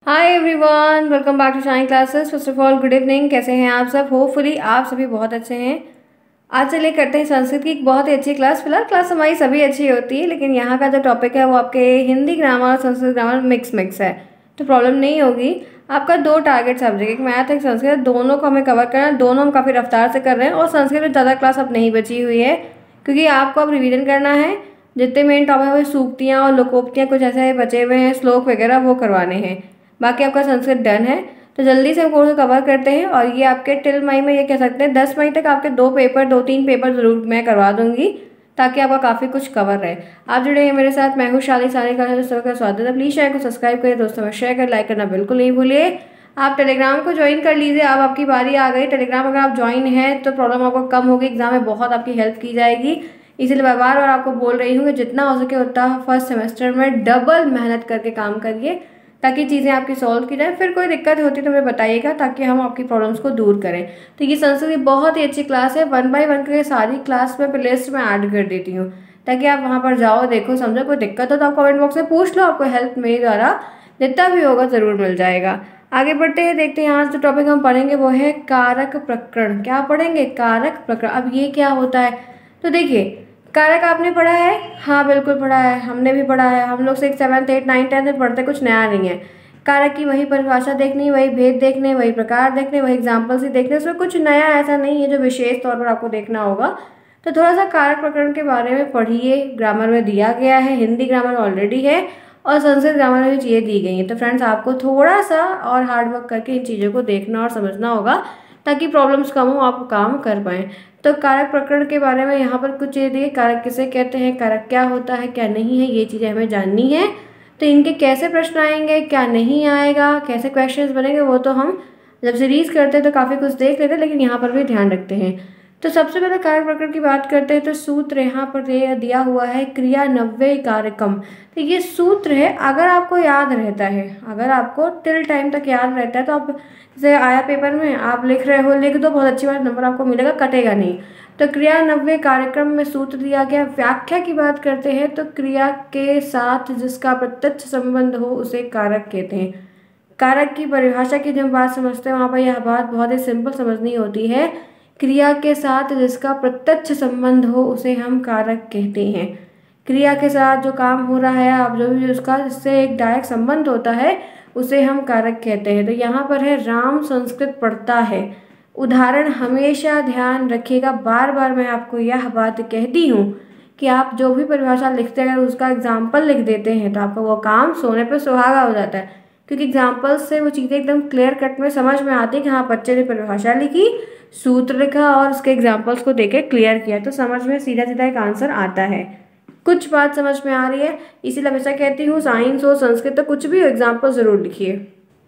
Hi everyone, welcome back to shine classes. First of all good evening. कैसे हैं आप सब? होपफुली आप सभी बहुत अच्छे हैं। आज चलिए करते हैं संस्कृत की एक बहुत ही अच्छी क्लास। फिलहाल क्लास हमारी सभी अच्छी होती है, लेकिन यहाँ का जो टॉपिक है वो आपके हिंदी ग्रामर और संस्कृत ग्रामर मिक्स है, तो प्रॉब्लम नहीं होगी। आपका दो टारगेट सब्जेक्ट, एक मैथ एक संस्कृत, दोनों को हमें कवर करना है। दोनों हम काफ़ी रफ्तार से कर रहे हैं और संस्कृत में ज़्यादा क्लास अब नहीं बची हुई है, क्योंकि आपको अब रिवीजन करना है। जितने मेन टॉपिक है सूक्तियाँ और लोकोक्तियाँ कुछ ऐसे बचे हुए हैं, श्लोक वगैरह, वो करवाने हैं। बाकी आपका संस्कृत डन है, तो जल्दी से हम कोर्स कवर करते हैं। और ये आपके टिल मई में, ये कह सकते हैं 10 मई तक आपके दो तीन पेपर ज़रूर मैं करवा दूंगी, ताकि आपका काफ़ी कुछ कवर रहे। आप जुड़े हैं मेरे साथ, मैं हूँ शाली सानी का सबका स्वागत है। प्लीज़ चैनल को सब्सक्राइब करें, दोस्तों में शेयर कर, लाइक करना बिल्कुल नहीं भूलिए। आप टेलीग्राम को ज्वाइन कर लीजिए, अब आपकी बारी आ गई। टेलीग्राम अगर आप ज्वाइन हैं तो प्रॉब्लम आपको कम होगी, एग्जाम में बहुत आपकी हेल्प की जाएगी। इसीलिए मैं बार बार आपको बोल रही हूँ कि जितना हो सके उतना फर्स्ट सेमेस्टर में डबल मेहनत करके काम करिए, ताकि चीज़ें आपकी सॉल्व की जाए। फिर कोई दिक्कत होती तो हमें बताइएगा, ताकि हम आपकी प्रॉब्लम्स को दूर करें। तो ये संस्कृत की बहुत ही अच्छी क्लास है, 1 बाय 1 करके सारी क्लास में प्लेलिस्ट में ऐड कर देती हूँ, ताकि आप वहाँ पर जाओ, देखो, समझो। कोई दिक्कत हो तो आप कमेंट बॉक्स में पूछ लो, आपको हेल्प मेरे द्वारा जितना भी होगा ज़रूर मिल जाएगा। आगे बढ़ते हैं, देखते हैं आज जो टॉपिक हम पढ़ेंगे वो है कारक प्रकरण। क्या पढ़ेंगे? कारक प्रकरण। अब ये क्या होता है? तो देखिए, कारक आपने पढ़ा है? हाँ बिल्कुल पढ़ा है, हमने भी पढ़ा है। हम लोग 6, 7, 8, 9, 10 में पढ़ते, कुछ नया नहीं है। कारक की वही परिभाषा देखनी, वही भेद देखने, वही प्रकार देखने, वही एग्जाम्पल्स ही देखने। उसमें कुछ नया ऐसा नहीं है जो विशेष तौर पर आपको देखना होगा। तो थोड़ा सा कारक प्रकरण के बारे में पढ़िए, ग्रामर में दिया गया है, हिंदी ग्रामर ऑलरेडी है और संस्कृत ग्रामर में भी चीज़ें दी गई हैं। तो फ्रेंड्स, आपको थोड़ा सा और हार्ड वर्क करके इन चीज़ों को देखना और समझना होगा, ताकि प्रॉब्लम्स कम हो, आप काम कर पाएँ। तो कारक प्रकरण के बारे में यहाँ पर कुछ चीज़ें दी। कारक किसे कहते हैं, कारक क्या होता है, क्या नहीं है, ये चीज़ें हमें जाननी है। तो इनके कैसे प्रश्न आएंगे, क्या नहीं आएगा, कैसे क्वेश्चंस बनेंगे, वो तो हम जब सीरीज करते हैं तो काफ़ी कुछ देख लेते हैं, लेकिन यहाँ पर भी ध्यान रखते हैं। तो सबसे पहले कारक प्रकरण की बात करते हैं, तो सूत्र यहाँ पर दिया हुआ है, क्रिया नव्य कारकम। तो ये सूत्र है, अगर आपको याद रहता है, अगर आपको टिल टाइम तक याद रहता है, तो आप जैसे आया पेपर में, आप लिख रहे हो, लिख दो, बहुत अच्छी बात, नंबर आपको मिलेगा, कटेगा नहीं। तो क्रिया नव्य कार्यक्रम में सूत्र दिया गया। व्याख्या की बात करते हैं, तो क्रिया के साथ जिसका प्रत्यक्ष संबंध हो उसे कारक कहते हैं। कारक की परिभाषा की जब बात समझते हैं, वहाँ पर यह बात बहुत ही सिंपल समझनी होती है। क्रिया के साथ जिसका प्रत्यक्ष संबंध हो उसे हम कारक कहते हैं। क्रिया के साथ जो काम हो रहा है, आप जो भी उसका जिससे एक डायरेक्ट संबंध होता है, उसे हम कारक कहते हैं। तो यहाँ पर है, राम संस्कृत पढ़ता है। उदाहरण हमेशा ध्यान रखिएगा, बार बार मैं आपको यह बात कहती हूँ कि आप जो भी परिभाषा लिखते हैं, अगर उसका एग्जाम्पल लिख देते हैं तो आपका वो काम सोने पे सुहागा हो जाता है, क्योंकि एग्जाम्पल्स से वो चीज़ें एकदम क्लियर कट में समझ में आती है कि हाँ, बच्चे ने परिभाषा लिखी, सूत्र लिखा और उसके एग्जाम्पल्स को देके क्लियर किया, तो समझ में सीधा सीधा एक आंसर आता है। कुछ बात समझ में आ रही है? इसीलिए हमेशा कहती हूँ, साइंस हो, संस्कृत, तो कुछ भी हो, एग्जाम्पल ज़रूर लिखिए।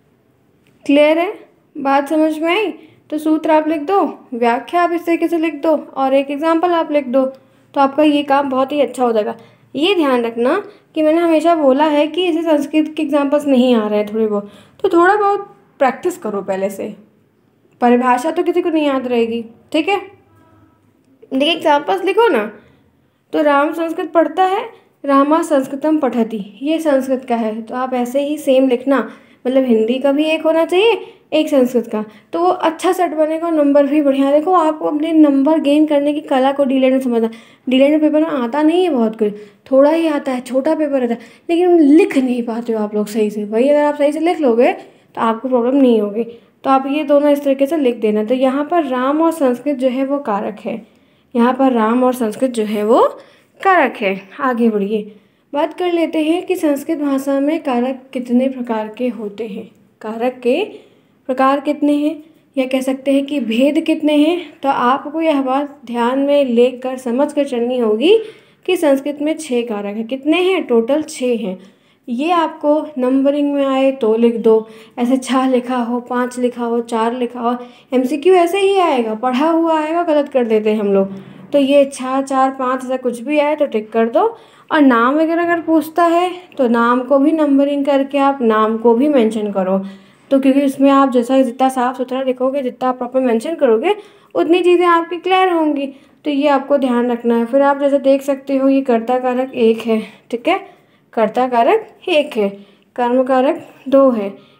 क्लियर है? बात समझ में आई? तो सूत्र आप लिख दो, व्याख्या आप इस तरीके से लिख दो और एक एग्जाम्पल आप लिख दो, तो आपका ये काम बहुत ही अच्छा हो जाएगा। ये ध्यान रखना कि मैंने हमेशा बोला है कि ऐसे संस्कृत के एग्जाम्पल्स नहीं आ रहे हैं थोड़े बहुत, तो थोड़ा बहुत प्रैक्टिस करो पहले से। परिभाषा तो किसी को नहीं याद रहेगी, ठीक है? देखिए, एग्जाम्पल्स लिखो ना। तो राम संस्कृत पढ़ता है, रामा संस्कृतम पठति, ये संस्कृत का है, तो आप ऐसे ही सेम लिखना। मतलब हिंदी का भी एक होना चाहिए, एक संस्कृत का, तो वो अच्छा सेट बनेगा, नंबर भी बढ़िया। देखो, आपको अपने नंबर गेन करने की कला को डीलेट में समझना। डीलेट पेपर में आता नहीं है बहुत कुछ, थोड़ा ही आता है, छोटा पेपर रहता है, लेकिन लिख नहीं पाते हो आप लोग सही से। वही अगर आप सही से लिख लोगे तो आपको प्रॉब्लम नहीं होगी। तो आप ये दोनों इस तरीके से लिख देना। तो यहाँ पर राम और संस्कृत जो है वो कारक है, यहाँ पर राम और संस्कृत जो है वो कारक है। आगे बढ़िए, बात कर लेते हैं कि संस्कृत भाषा में कारक कितने प्रकार के होते हैं। कारक के प्रकार कितने हैं, या कह सकते हैं कि भेद कितने हैं। तो आपको यह बात ध्यान में लेकर समझ कर चलनी होगी कि संस्कृत में 6 कारक हैं। कितने हैं? टोटल 6 हैं। ये आपको नंबरिंग में आए तो लिख दो, ऐसे 6 लिखा हो, 5 लिखा हो, 4 लिखा हो, MCQ ऐसे ही आएगा, पढ़ा हुआ आएगा, गलत कर देते हैं हम लोग। तो ये 6, 4, 5 ऐसा कुछ भी आए तो टिक कर दो। और नाम वगैरह अगर पूछता है तो नाम को भी नंबरिंग करके आप नाम को भी मेंशन करो। तो क्योंकि इसमें आप जैसा जितना साफ़ सुथरा लिखोगे, जितना आप प्रॉपर मेंशन करोगे, उतनी चीज़ें आपकी क्लियर होंगी। तो ये आपको ध्यान रखना है। फिर आप जैसे देख सकते हो, ये कर्ता कारक 1 है, ठीक है, कर्ता कारक 1 है, कर्म कारक 2 है,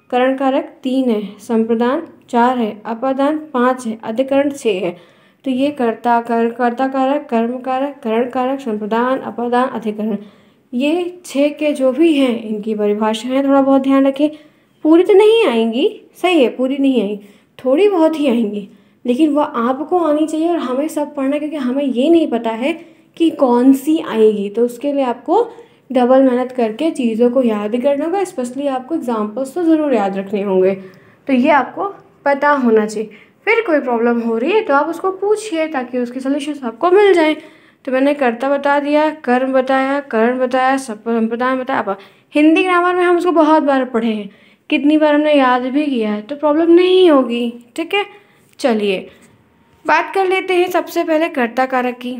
करण कारक 3 है, संप्रदान 4 है, अपादान 5 है, अधिकरण 6 है। तो ये कर्ता कारक, कर्म कारक, करण कारक, संप्रदान, अपादान, अधिकरण, ये 6 के जो भी हैं इनकी परिभाषाएं थोड़ा बहुत ध्यान रखें। पूरी तो नहीं आएंगी, सही है, पूरी नहीं आएंगी, थोड़ी बहुत ही आएंगी, लेकिन वह आपको आनी चाहिए और हमें सब पढ़ना, क्योंकि हमें ये नहीं पता है कि कौन सी आएगी। तो उसके लिए आपको डबल मेहनत करके चीज़ों को याद करना होगा, स्पेशली आपको एग्जाम्पल्स तो ज़रूर याद रखने होंगे। तो ये आपको पता होना चाहिए। फिर कोई प्रॉब्लम हो रही है तो आप उसको पूछिए ताकि उसके सॉल्यूशंस आपको मिल जाएं। तो मैंने कर्ता बता दिया, कर्म बताया, करण बताया, संप्रदान बताया। अब हिंदी ग्रामर में हम उसको बहुत बार पढ़े हैं, कितनी बार हमने याद भी किया है, तो प्रॉब्लम नहीं होगी। ठीक है, चलिए बात कर लेते हैं सबसे पहले कर्ता कारक की।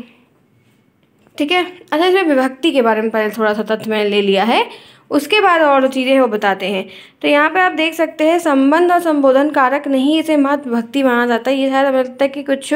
ठीक है, अच्छा इसमें विभक्ति के बारे में पहले थोड़ा सा तथ्य मैंने ले लिया है, उसके बाद और चीज़ें हैं वो बताते हैं। तो यहाँ पे आप देख सकते हैं संबंध और संबोधन कारक नहीं, इसे महत्व विभक्ति माना जाता है। ये शायद हमें लगता है कि कुछ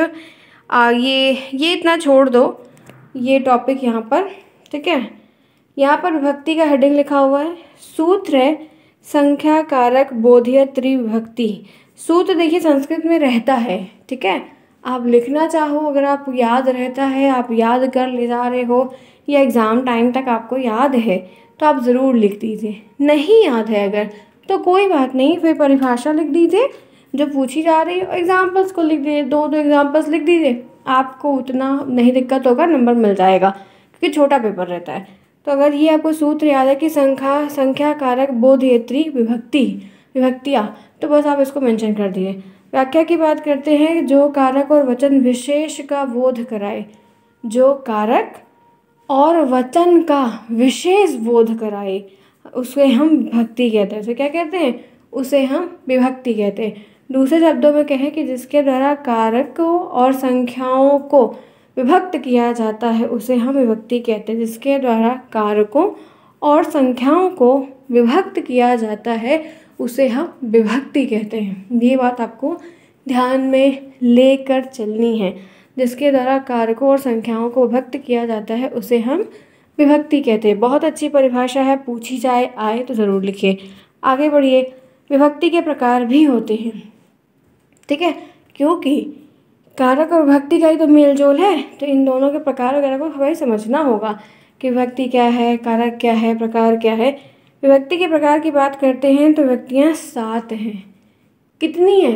ये इतना छोड़ दो ये टॉपिक यहाँ पर। ठीक है, यहाँ पर विभक्ति का हेडिंग लिखा हुआ है, सूत्र है संख्या कारक बोधीय त्रिविभक्ति। सूत्र देखिए संस्कृत में रहता है। ठीक है, आप लिखना चाहो, अगर आप याद रहता है, आप याद कर ले जा रहे हो या एग्ज़ाम टाइम तक आपको याद है तो आप ज़रूर लिख दीजिए। नहीं याद है अगर तो कोई बात नहीं, फिर परिभाषा लिख दीजिए जो पूछी जा रही है, एग्जाम्पल्स को लिख दीजिए, दो एग्जाम्पल्स लिख दीजिए, आपको उतना नहीं दिक्कत होगा, नंबर मिल जाएगा क्योंकि छोटा पेपर रहता है। तो अगर ये आपको सूत्र याद है कि संख्या कारक बोधयत्री विभक्तियाँ, तो बस आप इसको मेंशन कर दिए। व्याख्या की बात करते हैं, जो कारक और वचन विशेष का बोध कराए, जो कारक और वचन का विशेष बोध कराए उसे हम विभक्ति कहते हैं। उसे क्या कहते हैं? उसे हम विभक्ति कहते हैं। दूसरे शब्दों में कहें कि जिसके द्वारा कारकों और संख्याओं को विभक्त किया जाता है उसे हम विभक्ति कहते हैं। जिसके द्वारा कारकों और संख्याओं को विभक्त किया जाता है उसे हम विभक्ति कहते हैं। ये बात आपको ध्यान में लेकर चलनी है। जिसके द्वारा कारकों और संख्याओं को विभक्त किया जाता है उसे हम विभक्ति कहते हैं। बहुत अच्छी परिभाषा है, पूछी जाए आए तो ज़रूर लिखिए। आगे बढ़िए, विभक्ति के प्रकार भी होते हैं। ठीक है, क्योंकि कारक और विभक्ति का ही तो मेल जोल है, तो इन दोनों के प्रकार वगैरह को हमें समझना होगा कि विभक्ति क्या है, कारक क्या है, प्रकार क्या है। विभक्ति के प्रकार की बात करते हैं तो विभक्तियाँ 7 हैं। कितनी हैं?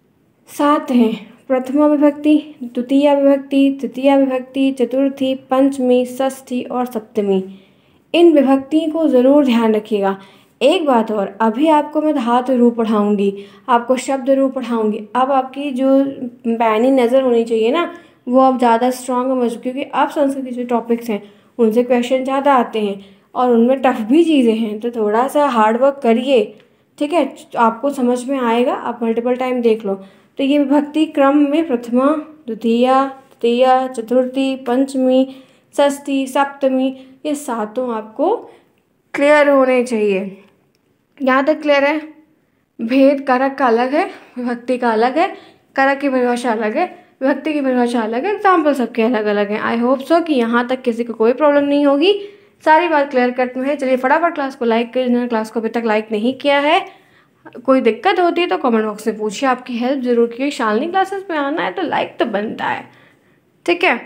7 हैं। प्रथमा विभक्ति, द्वितीया विभक्ति, तृतीया विभक्ति, चतुर्थी, पंचमी, षष्ठी और सप्तमी। इन विभक्ति को ज़रूर ध्यान रखिएगा। एक बात और, अभी आपको मैं धातु रूप पढ़ाऊँगी, आपको शब्द रूप पढ़ाऊँगी। अब आपकी जो पैनी नज़र होनी चाहिए ना, वो अब ज़्यादा स्ट्रॉन्ग और मजबूत, क्योंकि आप संस्कृत के जो टॉपिक्स हैं उनसे क्वेश्चन ज़्यादा आते हैं और उनमें टफ भी चीज़ें हैं, तो थोड़ा सा हार्ड वर्क करिए। ठीक है, आपको समझ में आएगा, आप मल्टीपल टाइम देख लो। तो ये विभक्ति क्रम में प्रथमा, द्वितीया, तृतीया, चतुर्थी, पंचमी, षष्ठी, सप्तमी, ये 7 आपको क्लियर होने चाहिए। यहाँ तक क्लियर है? भेद कारक का अलग है, विभक्ति का अलग है, कारक की परिभाषा अलग है, विभक्ति की परिभाषा अलग है, एग्जाम्पल सबके अलग अलग हैं। आई होप सो कि यहाँ तक किसी को कोई प्रॉब्लम नहीं होगी, सारी बात क्लियर कट में है। चलिए फटाफट क्लास को लाइक करिए, जिन्होंने क्लास को अभी तक लाइक नहीं किया है। कोई दिक्कत होती है तो कमेंट बॉक्स में पूछिए, आपकी हेल्प ज़रूर की। शालिनी क्लासेस में आना है तो लाइक तो बनता है। ठीक है,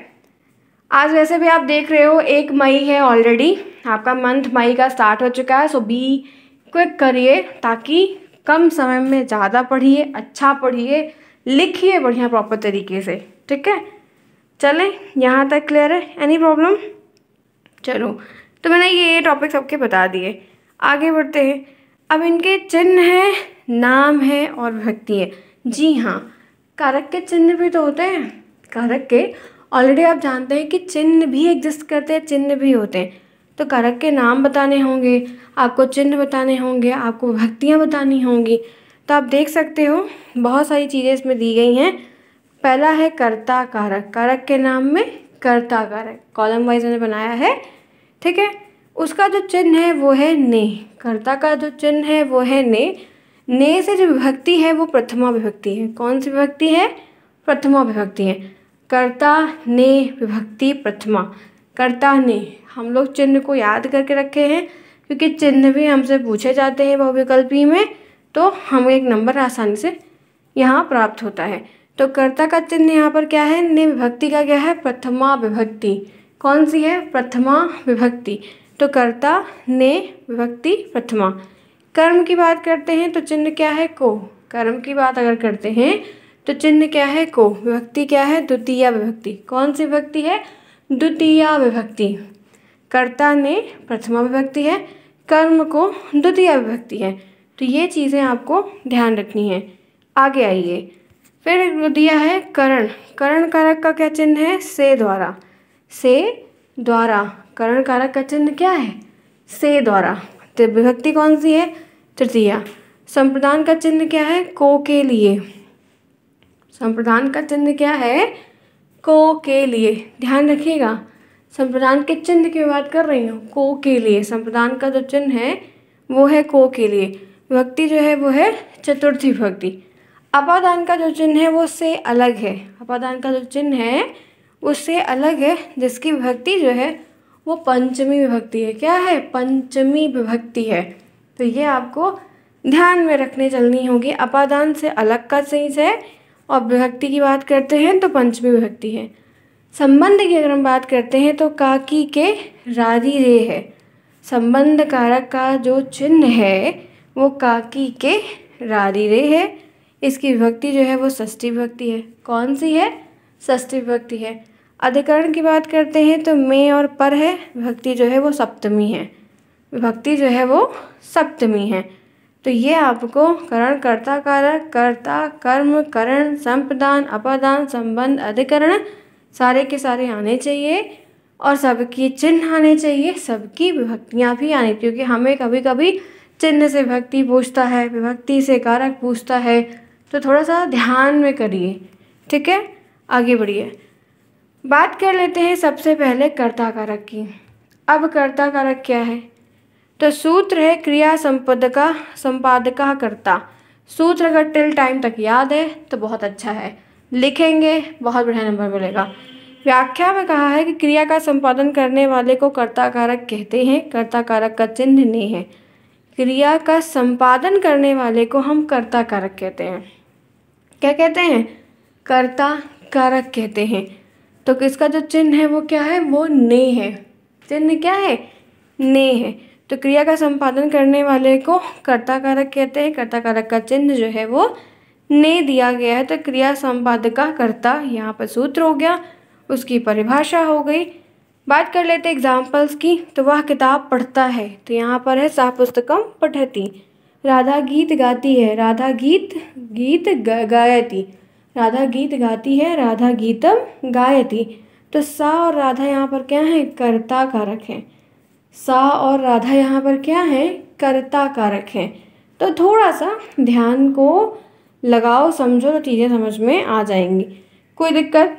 आज वैसे भी आप देख रहे हो 1 मई है, ऑलरेडी आपका मंथ मई का स्टार्ट हो चुका है। सो बी क्विक करिए ताकि कम समय में ज़्यादा पढ़िए, अच्छा पढ़िए, लिखिए बढ़िया प्रॉपर तरीके से। ठीक है, चलें यहाँ तक क्लियर है? Any problem? चलो, तो मैंने ये टॉपिक सबके बता दिए, आगे बढ़ते हैं। अब इनके चिन्ह हैं, नाम है और विभक्ति है। जी हाँ, कारक के चिन्ह भी तो होते हैं। कारक के ऑलरेडी आप जानते हैं कि चिन्ह भी एग्जिस्ट करते हैं, चिन्ह भी होते हैं। तो कारक के नाम बताने होंगे, आपको चिन्ह बताने होंगे, आपको विभक्तियाँ बतानी होंगी। तो आप देख सकते हो बहुत सारी चीज़ें इसमें दी गई हैं। पहला है कर्ता कारक, कारक के नाम में कर्ता कारक, कॉलम वाइज मैंने बनाया है। ठीक है, उसका जो चिन्ह है वो है ने, कर्ता का जो चिन्ह है वो है ने। ने से जो विभक्ति है वो प्रथमा विभक्ति है। कौन सी विभक्ति है? प्रथमा विभक्ति है। कर्ता ने विभक्ति प्रथमा, कर्ता ने। हम लोग चिन्ह को याद करके रखे हैं क्योंकि चिन्ह भी हमसे पूछे जाते हैं बहुविकल्पी में। तो हमें एक नंबर आसानी से यहाँ प्राप्त होता है। तो कर्ता का चिन्ह यहाँ पर क्या है, ने विभक्ति का क्या है, प्रथमा विभक्ति। कौन सी है, प्रथमा विभक्ति। तो कर्ता ने विभक्ति प्रथमा। कर्म की बात करते हैं तो चिन्ह क्या है, को। कर्म की बात अगर करते हैं तो चिन्ह क्या है, को। विभक्ति क्या है, द्वितीया विभक्ति। कौन सी विभक्ति है, द्वितीया विभक्ति। कर्ता ने प्रथमा विभक्ति है, कर्म को द्वितीया विभक्ति है। तो ये चीज़ें आपको ध्यान रखनी है। आगे आइए, फिर दिया है करण। करण कारक का क्या चिन्ह है, से द्वारा। से द्वारा करण कारक का चिन्ह क्या है, से द्वारा। तो विभक्ति कौन सी है, तृतीया। संप्रदान का चिन्ह क्या है, को के लिए। संप्रदान का चिन्ह क्या है, को के लिए। ध्यान रखिएगा, संप्रदान के चिन्ह की बात कर रही हूँ, को के लिए। संप्रदान का जो चिन्ह है वो है को के लिए। विभक्ति जो है वो है चतुर्थी विभक्ति। अपादान का जो चिन्ह है वो से अलग है। अपादान का जो चिन्ह है उससे अलग है, जिसकी विभक्ति जो है वो पंचमी विभक्ति है। क्या है, पंचमी विभक्ति है। तो ये आपको ध्यान में रखने चलनी होगी। अपादान से अलग का चीज़ है और विभक्ति की बात करते हैं तो पंचमी विभक्ति है। संबंध की अगर हम बात करते हैं तो काकी के राधी रे है। संबंध कारक का जो चिन्ह है वो काकी के राधी रे है। इसकी विभक्ति जो है वो षष्ठी विभक्ति है। कौन सी है, षष्ठी विभक्ति है। अधिकरण की बात करते हैं तो में और पर है, विभक्ति जो है वो सप्तमी है। विभक्ति जो है वो सप्तमी है। तो ये आपको करण, कर्ता कारक, कर्ता, कर्म, करण, संप्रदान, अपादान, संबंध, अधिकरण सारे के सारे आने चाहिए और सबकी चिन्ह आने चाहिए, सबकी विभक्तियाँ भी आनी, क्योंकि हमें कभी कभी चिन्ह से विभक्ति पूछता है, विभक्ति से कारक पूछता है। तो थोड़ा सा ध्यान में करिए, ठीक है। आगे बढ़िए, बात कर लेते हैं सबसे पहले कर्ता कारक की। अब कर्ता कारक क्या है, तो सूत्र है क्रिया संपादका संपादका कर्ता। सूत्र अगर टिल टाइम तक याद है तो बहुत अच्छा है, लिखेंगे बहुत बढ़िया नंबर मिलेगा। व्याख्या में कहा है कि क्रिया का संपादन करने वाले को कर्ता कारक कहते हैं। कर्ता कारक का चिन्ह ने है। क्रिया का संपादन करने वाले को हम कर्ता कारक कहते हैं। क्या कहते हैं, कर्ता कारक कहते हैं। तो किसका जो चिन्ह है वो क्या है, वो ने है। चिन्ह क्या है, ने है। तो क्रिया का संपादन करने वाले को कर्ता कारक कहते हैं। कर्ता कारक का चिन्ह जो है वो ने दिया गया है। तो क्रिया संपादका कर्ता यहाँ पर सूत्र हो गया, उसकी परिभाषा हो गई। बात कर लेते हैं एग्जाम्पल्स की। तो वह किताब पढ़ता है, तो यहाँ पर है सा पुस्तकम पठति। राधा गीत गाती है, राधा गीत गायति। राधा गीत गाती है, राधा गीतम गायति। तो सा और राधा यहाँ पर क्या है, कर्ता कारक है। सा और राधा यहाँ पर क्या है, कर्ता कारक है। तो थोड़ा सा ध्यान को लगाओ, समझो तो चीज़ें समझ में आ जाएंगी। कोई दिक्कत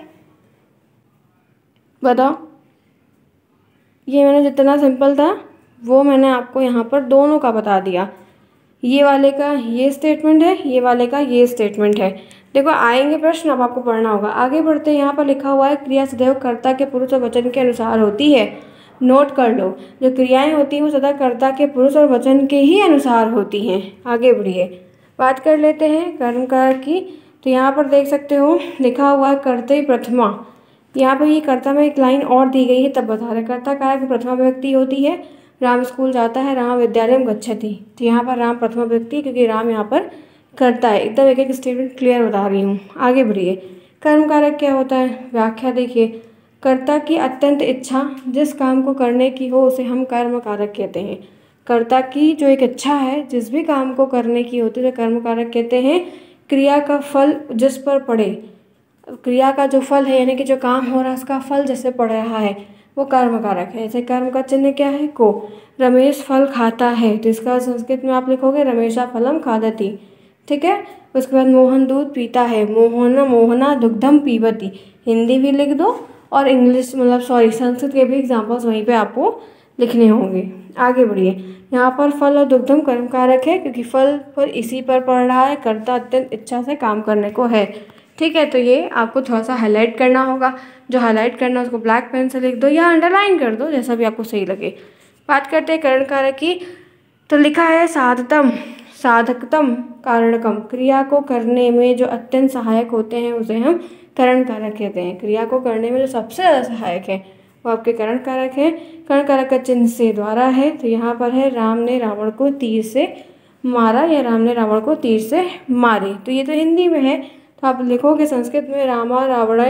बताओ। ये मैंने जितना सिंपल था वो मैंने आपको यहाँ पर दोनों का बता दिया। ये वाले का ये स्टेटमेंट है, ये वाले का ये स्टेटमेंट है। देखो आएंगे प्रश्न, अब आपको पढ़ना होगा। आगे बढ़ते हैं। यहाँ पर लिखा हुआ है क्रिया सदैव कर्ता के पुरुष और वचन के अनुसार होती है। नोट कर लो, जो क्रियाएं होती हैं वो सदा कर्ता के पुरुष और वचन के ही अनुसार होती हैं। आगे बढ़िए, बात कर लेते हैं कर्म कारक की। तो यहाँ पर देख सकते हो लिखा हुआ है कर्ते प्रथमा। यहाँ पर ये कर्ता में एक लाइन और दी गई है, तब बता रहे कर्ता कारक में प्रथमा व्यक्ति होती है। राम स्कूल जाता है, राम विद्यालयम गच्छति। तो यहाँ पर राम प्रथमा व्यक्ति, क्योंकि राम यहाँ पर करता है। एकदम एक एक स्टेटमेंट क्लियर बता रही हूँ। आगे बढ़िए, कर्म कारक क्या होता है, व्याख्या देखिए। कर्ता की अत्यंत इच्छा, जिस काम को करने की हो उसे हम कर्म कारक कहते हैं। कर्ता की जो एक इच्छा है, जिस भी काम को करने की होती है तो कर्म कारक कहते हैं। क्रिया का फल जिस पर पड़े, क्रिया का जो फल है यानी कि जो काम हो रहा है उसका फल जैसे पड़ रहा है वो कर्म कारक है। जैसे कर्म का चिन्ह क्या है, को। रमेश फल खाता है, तो इसका संस्कृत में आप लिखोगे रमेशा फलम खादति। ठीक है। उसके बाद मोहन दूध पीता है, मोहना दुग्धम पीबती। हिंदी भी लिख दो और इंग्लिश संस्कृत के भी एग्जाम्पल्स वहीं पे आपको लिखने होंगे। आगे बढ़िए, यहाँ पर फल और दुग्धम कर्म कारक है, क्योंकि फल पर इसी पर पड़ रहा है, कर्ता अत्यंत इच्छा से काम करने को है। ठीक है, तो ये आपको थोड़ा सा हाईलाइट करना होगा। जो हाईलाइट करना है उसको ब्लैक पेन से लिख दो या अंडरलाइन कर दो, जैसा भी आपको सही लगे। बात करते हैं करण कारक की। तो लिखा है साधतम। साधकतम कारणकम, क्रिया को करने में जो अत्यंत सहायक होते हैं उसे हम करण कारक कहते हैं। क्रिया को करने में जो सबसे ज़्यादा सहायक है वो आपके करण कारक है। करण कारक का चिन्ह से द्वारा है, तो यहाँ पर है राम ने रावण को तीर से मारा या राम ने रावण को तीर से मारे। तो ये तो हिंदी में है, तो आप लिखोगे संस्कृत में रामा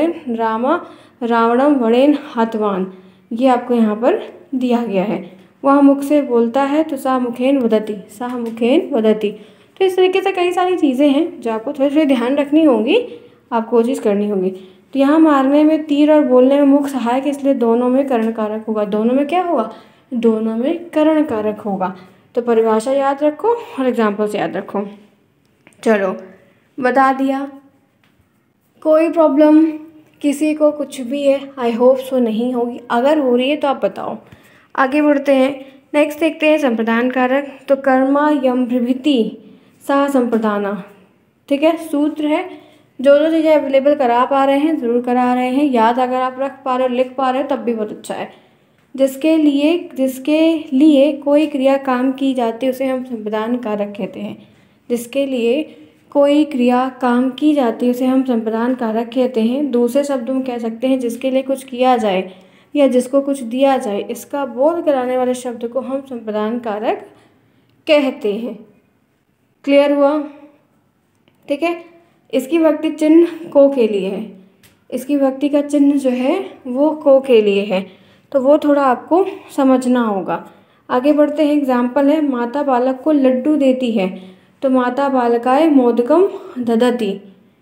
रावणम वणेन हतवान, ये आपको यहाँ पर दिया गया है। वह मुख से बोलता है तो सा मुखेन वदति, सा मुखेन वदति। तो इस तरीके से कई सारी चीज़ें हैं जो आपको थोड़ी थोड़ी ध्यान रखनी होंगी, आपको कोशिश करनी होगी। तो यहाँ मारने में तीर और बोलने में मुख सहायक, इसलिए दोनों में करण कारक होगा। दोनों में क्या होगा? दोनों में करण कारक होगा। तो परिभाषा याद रखो और एग्जाम्पल्स याद रखो। चलो बता दिया। कोई प्रॉब्लम किसी को कुछ भी है, आई होप सो नहीं होगी, अगर हो रही है तो आप बताओ। आगे बढ़ते हैं, नेक्स्ट देखते हैं संप्रदान कारक। तो कर्मा यम प्रभृति सह संप्रदाना, ठीक है, सूत्र है। जो जो चीज़ें अवेलेबल करा पा रहे हैं ज़रूर करा रहे हैं, याद अगर आप रख पा रहे हो लिख पा रहे हो तब भी बहुत अच्छा है। जिसके लिए कोई क्रिया काम की जाती है उसे हम संप्रदान कारक कहते हैं। जिसके लिए कोई क्रिया काम की जाती है उसे हम संप्रदान कारक कहते हैं। दूसरे शब्दों में कह सकते हैं जिसके लिए कुछ किया जाए या जिसको कुछ दिया जाए, इसका बोध कराने वाले शब्द को हम संप्रदान कारक कहते हैं। क्लियर हुआ? ठीक है। इसकी विभक्ति चिन्ह को के लिए है, इसकी विभक्ति का चिन्ह जो है वो को के लिए है, तो वो थोड़ा आपको समझना होगा। आगे बढ़ते हैं, एग्जाम्पल है, माता बालक को लड्डू देती है तो माता बालकाय मोदकम ददति,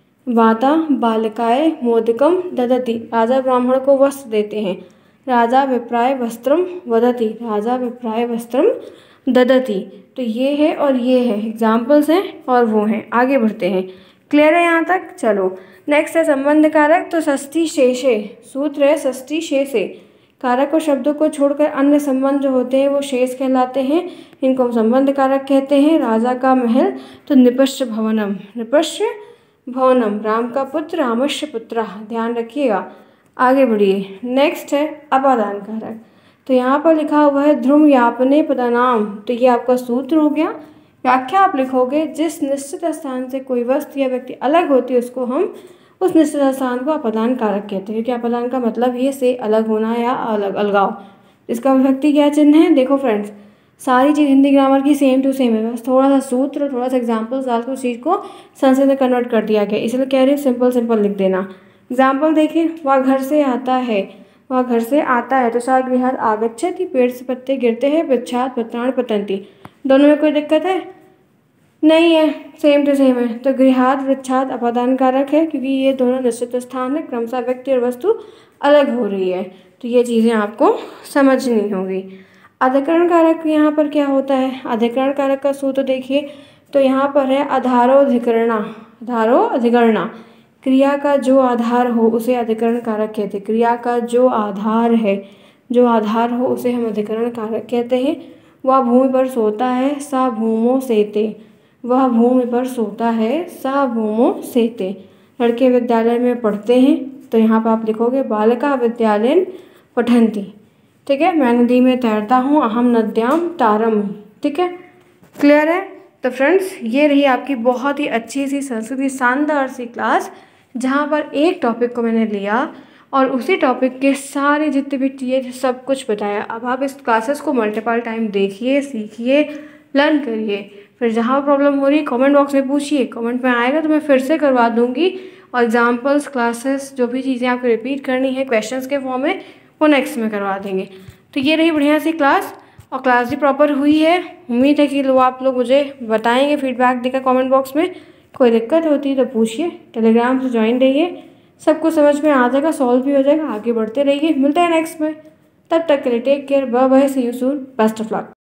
माता बालकाय मोदकम ददति। राजा ब्राह्मण को वस्त्र देते हैं, राजा विप्राय वस्त्रम वदति, राजा विप्राय वस्त्रम ददति। तो ये है और ये है, एग्जाम्पल्स हैं और वो हैं। आगे बढ़ते हैं, क्लियर है यहाँ तक? चलो नेक्स्ट है संबंध कारक। तो षष्ठी शेषे, सूत्र है षष्ठी शेषे, कारक और शब्दों को छोड़कर अन्य संबंध जो होते हैं वो शेष कहलाते हैं, इनको हम संबंध कारक कहते हैं। राजा का महल तो निपश्य भवनम, निपश्य भवनम, राम का पुत्र रामस्य पुत्र, ध्यान रखिएगा। आगे बढ़िए, नेक्स्ट है अपादान कारक। तो यहाँ पर लिखा हुआ है ध्रुव यापने पदनाम, तो ये आपका सूत्र हो गया। व्याख्या आप लिखोगे, जिस निश्चित स्थान से कोई वस्तु या व्यक्ति अलग होती है उसको हम उस निश्चित स्थान को अपादान कारक कहते हैं, क्योंकि अपादान का मतलब ये से अलग होना या अलग अलगाव। इसका विभक्ति क्या चिन्ह है? देखो फ्रेंड्स, सारी चीज़ हिंदी ग्रामर की सेम टू सेम है, बस थोड़ा सा सूत्र और थोड़ा सा एग्जाम्पल डाल कर उस चीज़ को संस्कृत में कन्वर्ट कर दिया गया, इसलिए कह रही हूँ सिंपल सिंपल लिख देना। एग्जाम्पल देखिए, वह घर से आता है, वह घर से आता है तो सा गृहात् आगच्छति, पेड़ से पत्ते गिरते हैं, वृक्षात् पत्राणि पतन्ति। दोनों में कोई दिक्कत है? नहीं है, सेम टू सेम है। तो गृहात् वृक्षात् अपादान कारक है, क्योंकि ये दोनों निश्चित स्थान है, क्रमशः व्यक्ति और वस्तु अलग हो रही है, तो ये चीज़ें आपको समझनी होगी। अधिकरण कारक यहाँ पर क्या होता है? अधिकरण कारक का सूत्र देखिए, तो यहाँ पर है आधारोधिकरणा, आधारोधिकरणा, क्रिया का जो आधार हो उसे अधिकरण कारक कहते हैं। क्रिया का जो आधार है, जो आधार हो उसे हम अधिकरण कारक कहते हैं। वह भूमि पर सोता है सा भूमो सेते, वह भूमि पर सोता है सा भूमो सेते। लड़के विद्यालय में पढ़ते हैं, तो यहाँ पर आप लिखोगे बालिका विद्यालयन पठन्ति, ठीक है। मैं नदी में तैरता हूँ, अहम नद्याम तारम, ठीक है। क्लियर है? तो फ्रेंड्स, ये रही आपकी बहुत ही अच्छी सी संस्कृत की शानदार सी क्लास, जहाँ पर एक टॉपिक को मैंने लिया और उसी टॉपिक के सारे जितने भी चीज़ें सब कुछ बताया। अब आप इस क्लासेस को मल्टीपल टाइम देखिए, सीखिए, लर्न करिए। फिर जहाँ प्रॉब्लम हो रही कमेंट बॉक्स में पूछिए, कमेंट में आएगा तो मैं फिर से करवा दूँगी। और एग्जाम्पल्स, क्लासेस, जो भी चीज़ें आपको रिपीट करनी है क्वेश्चंस के फॉर्म में, वो नेक्स्ट में करवा देंगे। तो ये रही बढ़िया सी क्लास, और क्लास भी प्रॉपर हुई है। उम्मीद है कि आप लोग मुझे बताएंगे फीडबैक देकर कमेंट बॉक्स में। कोई दिक्कत होती है तो पूछिए, टेलीग्राम से ज्वाइन रहिए, सब कुछ समझ में आ जाएगा, सॉल्व भी हो जाएगा। आगे बढ़ते रहिए, मिलते हैं नेक्स्ट में, तब तक के लिए take care, bye bye, see you soon, best of luck.